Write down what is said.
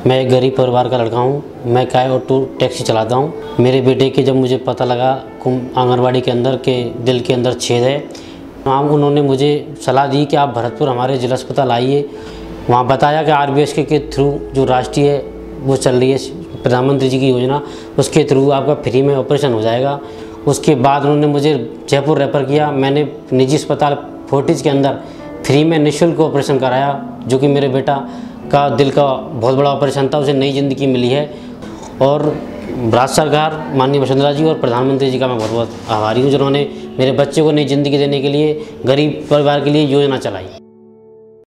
मैं एक गरीब परिवार का लड़का हूँ। मैं काय ऑटो टैक्सी चलाता हूँ। मेरे बेटे के जब मुझे पता लगा आंगनबाड़ी के अंदर के दिल के अंदर छेद है, वहाँ उन्होंने मुझे सलाह दी कि आप भरतपुर हमारे जिला अस्पताल आइए। वहाँ बताया कि RBSK के थ्रू जो राष्ट्रीय वो चल रही है प्रधानमंत्री जी की योजना, उसके थ्रू आपका फ्री में ऑपरेशन हो जाएगा। उसके बाद उन्होंने मुझे जयपुर रेफ़र किया। मैंने निजी अस्पताल फोर्टिज के अंदर फ्री में निःशुल्क ऑपरेशन कराया, जो कि मेरे बेटा का दिल का बहुत बड़ा ऑपरेशन था, उसे नई ज़िंदगी मिली है। और भारत सरकार, माननीय वसुंधरा जी और प्रधानमंत्री जी का मैं बहुत बहुत आभारी हूँ, जिन्होंने मेरे बच्चे को नई ज़िंदगी देने के लिए गरीब परिवार के लिए योजना चलाई।